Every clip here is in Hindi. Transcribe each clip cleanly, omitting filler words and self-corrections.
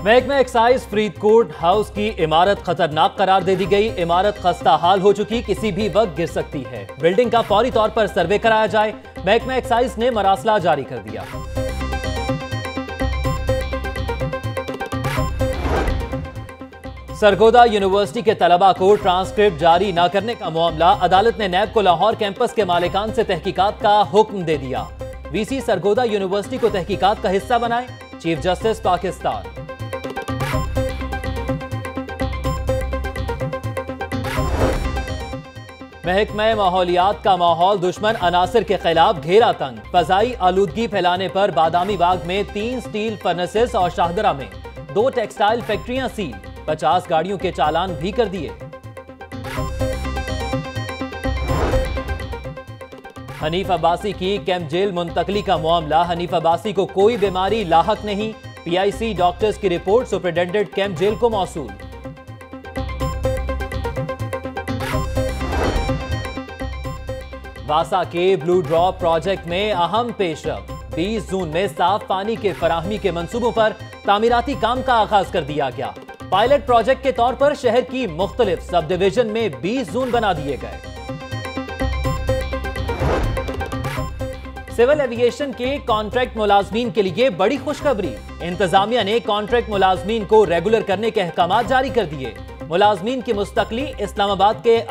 महकमा एक्साइज फरीदकोट हाउस की इमारत खतरनाक करार दे दी गई। इमारत खस्ता हाल हो चुकी, किसी भी वक्त गिर सकती है। बिल्डिंग का फौरी तौर पर सर्वे कराया जाए। महकमा एक्साइज ने मरासला जारी कर दिया। सरगोदा यूनिवर्सिटी के तलबा को ट्रांसक्रिप्ट जारी न करने का मामला, अदालत ने नैब को लाहौर कैंपस के मालिकान से तहकीकात का हुक्म दे दिया। वीसी सरगोदा यूनिवर्सिटी को तहकीकात का हिस्सा बनाए। Chief justice Pakistan. महकमा माहौलियात का माहौल दुश्मन अनासर के खिलाफ घेरा तंग। फजाई आलूदगी फैलाने पर बादामी बाग में 3 स्टील फर्नेसेस और शाहदरा में 2 टेक्सटाइल फैक्ट्रियां सील। 50 गाड़ियों के चालान भी कर दिए। हनीफ अब्बासी की कैंप जेल मुंतकली का मामला, हनीफ अब्बासी को कोई बीमारी लाहक नहीं। पीआईसी डॉक्टर्स की रिपोर्ट सुपरिटेंडेंट कैंप जेल को मौसूल। वासा के ब्लू ड्रॉप प्रोजेक्ट में अहम पेशरफ। 20 जून में साफ पानी के फराहमी के मंसूबों पर तामीराती काम का आगाज कर दिया गया। पायलट प्रोजेक्ट के तौर पर शहर की मुख्तलिफ सब डिवीजन में 20 जोन बना दिए गए। सिविल एविएशन के कॉन्ट्रैक्ट मुलाजमीन के लिए बड़ी खुशखबरी। इंतजामिया ने कॉन्ट्रैक्ट मुलाजमीन को रेगुलर करने के अहकाम जारी कर दिए। मुलाजमीन की मुस्तकली इस्लामाबाद के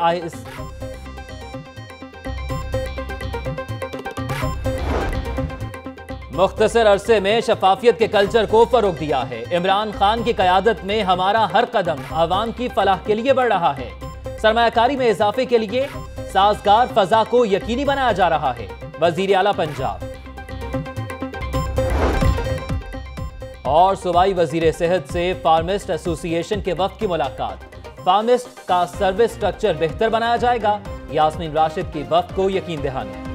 मुख्तसर अरसे में शफाफियत के कल्चर को फरोग दिया है। इमरान खान की क़यादत में हमारा हर कदम आवाम की फलाह के लिए बढ़ रहा है। सरमायाकारी में इजाफे के लिए साजगार फजा को यकीनी बनाया जा रहा है। वजीर आला पंजाब। और सूबाई वजीर सेहत से फार्मिस्ट एसोसिएशन के वक्त की मुलाकात। फार्मिस्ट का सर्विस स्ट्रक्चर बेहतर बनाया जाएगा। यास्मीन राशिद की वक्त को यकीन दहानी।